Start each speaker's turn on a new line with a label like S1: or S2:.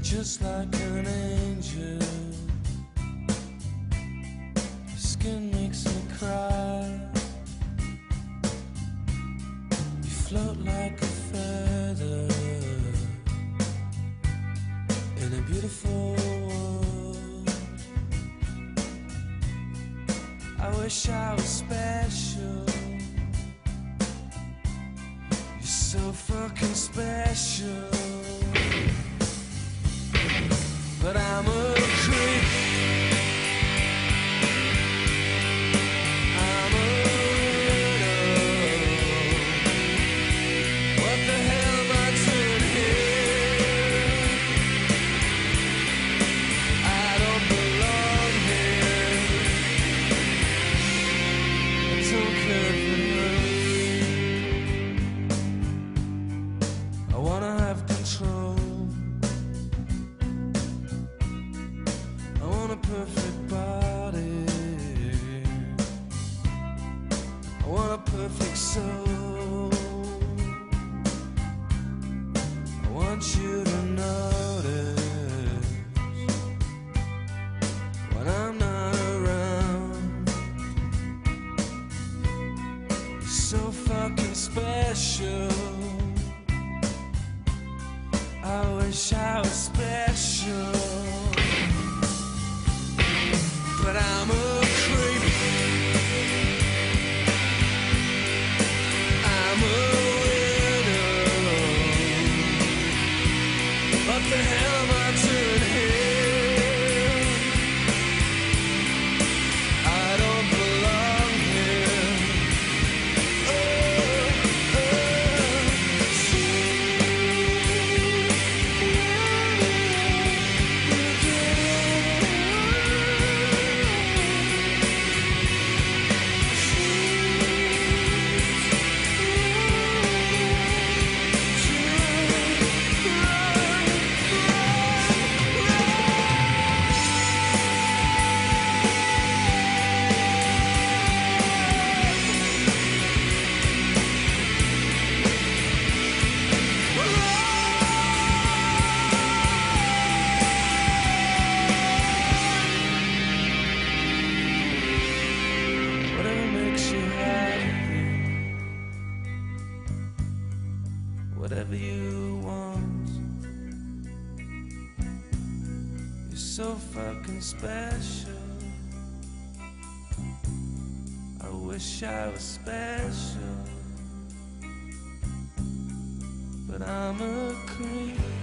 S1: just like an angel. Your skin makes me cry. You float like a feather in a beautiful world. I wish I was special. You're so fucking special. But I'm a creep. I'm a widow. What the hell am I doing here? I don't belong here. I don't care if it hurts. I wanna have control. I want a perfect body. I want a perfect soul. I want you to notice when I'm not around. You're so fucking special. I wish I was special. But I'm a creep. I'm a widow. What the hell am I doing here? I don't belong here. Whatever you want. You're so fucking special. I wish I was special. But I'm a creep.